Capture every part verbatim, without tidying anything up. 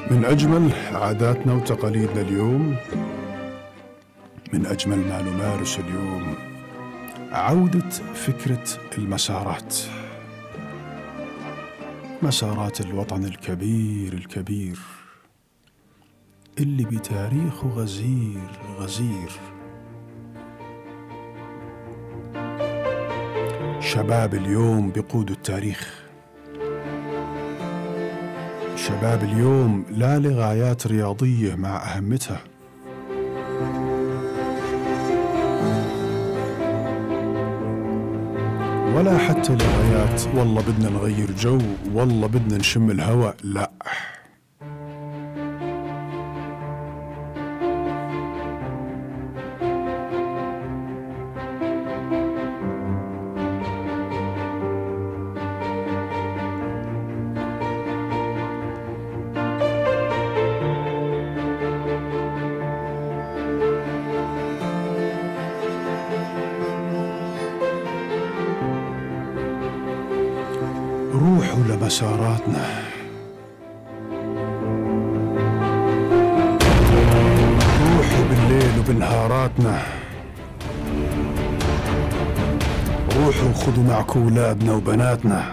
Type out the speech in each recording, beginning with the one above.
من أجمل عاداتنا وتقاليدنا اليوم، من أجمل ما نمارس اليوم عودة فكرة المسارات، مسارات الوطن الكبير الكبير اللي بتاريخه غزير غزير. شباب اليوم بيقودوا التاريخ، شباب اليوم لا لغايات رياضية مع أهمتها، ولا حتى لغايات والله بدنا نغير جو، والله بدنا نشم الهواء، لا. روحوا لمساراتنا، روحوا بالليل وبنهاراتنا، روحوا خذوا معكم أولادنا وبناتنا،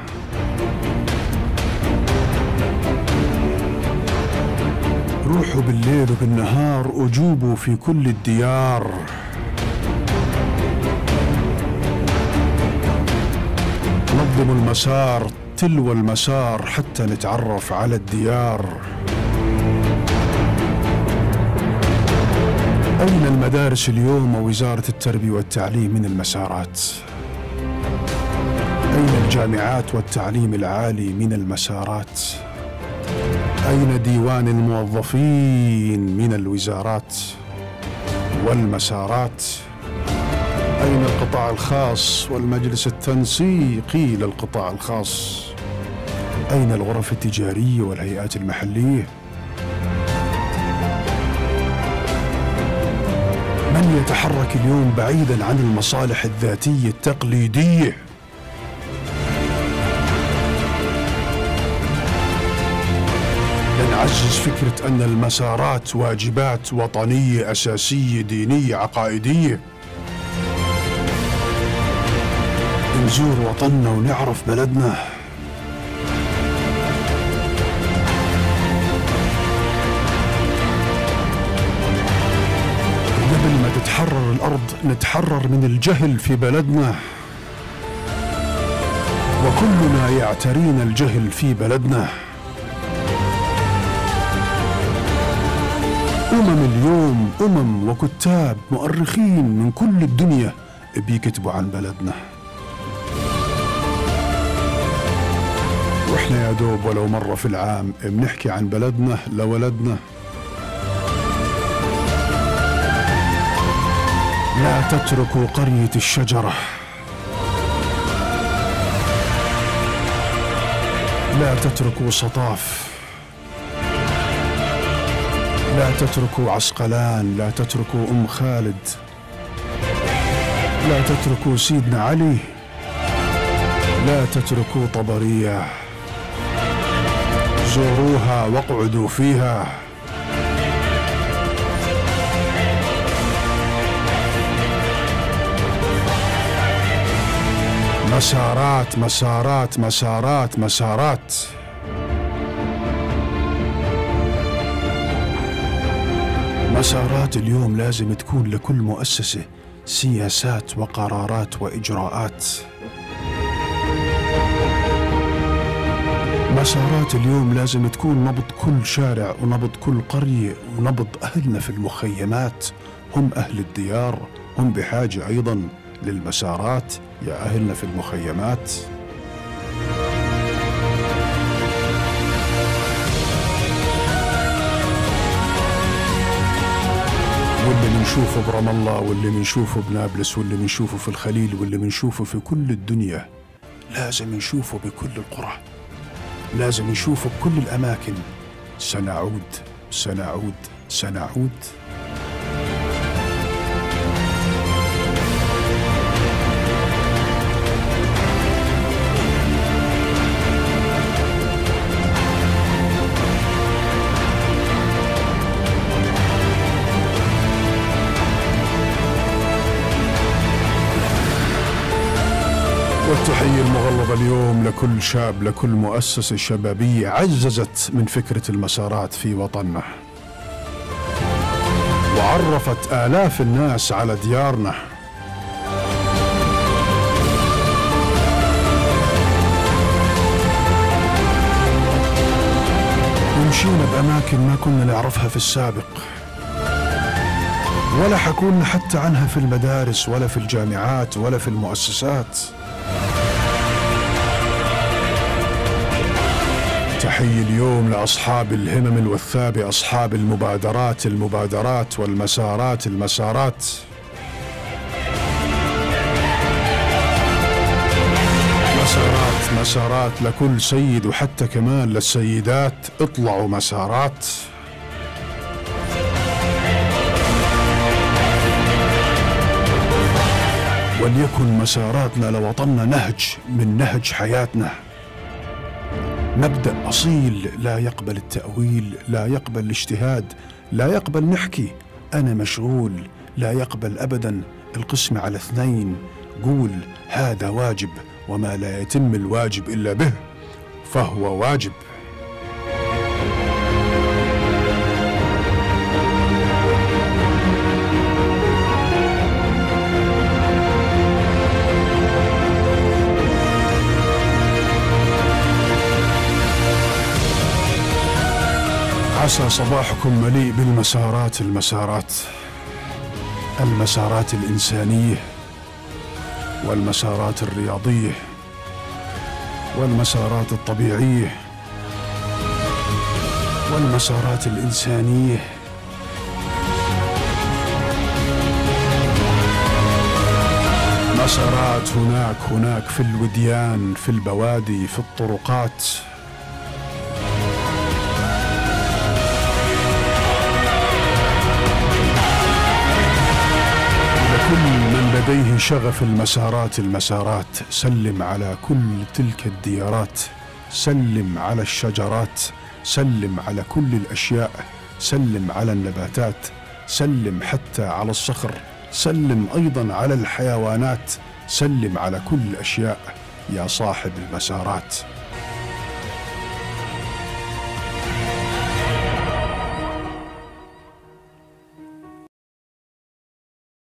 روحوا بالليل وبالنهار وجوبوا في كل الديار، نظموا المسار تلو المسار حتى نتعرف على الديار. أين المدارس اليوم ووزارة التربية والتعليم من المسارات؟ أين الجامعات والتعليم العالي من المسارات؟ أين ديوان الموظفين من الوزارات والمسارات؟ أين القطاع الخاص والمجلس التنسيقي للقطاع الخاص؟ أين الغرف التجارية والهيئات المحلية؟ من يتحرك اليوم بعيداً عن المصالح الذاتية التقليدية؟ لنعزز فكرة أن المسارات واجبات وطنية أساسية دينية عقائدية، نزور وطننا ونعرف بلدنا. قبل ما تتحرر الأرض نتحرر من الجهل في بلدنا، وكلنا يعترينا الجهل في بلدنا. أمم اليوم أمم وكتاب مؤرخين من كل الدنيا بيكتبوا عن بلدنا، وإحنا يا دوب ولو مرة في العام بنحكي عن بلدنا لولدنا. لا تتركوا قرية الشجرة، لا تتركوا سطاف، لا تتركوا عسقلان، لا تتركوا أم خالد، لا تتركوا سيدنا علي، لا تتركوا طبرية. زوروها واقعدوا فيها. مسارات مسارات مسارات مسارات. مسارات اليوم لازم تكون لكل مؤسسة سياسات وقرارات وإجراءات. مسارات اليوم لازم تكون نبض كل شارع ونبض كل قرية ونبض أهلنا في المخيمات، هم أهل الديار، هم بحاجة أيضا للمسارات يا أهلنا في المخيمات. واللي منشوفه برام الله، واللي منشوفه بنابلس، واللي منشوفه في الخليل، واللي منشوفه في كل الدنيا لازم نشوفه بكل القرى، لازم نشوفه بكل الأماكن. سنعود سنعود سنعود. نتعوض اليوم لكل شاب، لكل مؤسسة شبابية عززت من فكرة المسارات في وطننا وعرفت آلاف الناس على ديارنا. ومشينا بأماكن ما كنا نعرفها في السابق ولا حكولنا حتى عنها في المدارس ولا في الجامعات ولا في المؤسسات. تحية اليوم لأصحاب الهمم الوثابة، أصحاب المبادرات المبادرات والمسارات المسارات. مسارات مسارات لكل سيد وحتى كمان للسيدات، اطلعوا مسارات. وليكن مساراتنا لوطننا نهج من نهج حياتنا، مبدأ أصيل لا يقبل التأويل، لا يقبل الاجتهاد، لا يقبل نحكي أنا مشغول، لا يقبل أبدا القسم على اثنين. قول هذا واجب، وما لا يتم الواجب إلا به فهو واجب. عسى صباحكم مليء بالمسارات المسارات المسارات الإنسانية والمسارات الرياضية والمسارات الطبيعية والمسارات الإنسانية. مسارات هناك هناك في الوديان، في البوادي، في الطرقات. كل من لديه شغف المسارات المسارات سلم على كل تلك الديارات، سلم على الشجرات، سلم على كل الأشياء، سلم على النباتات، سلم حتى على الصخر، سلم أيضا على الحيوانات، سلم على كل الأشياء يا صاحب المسارات.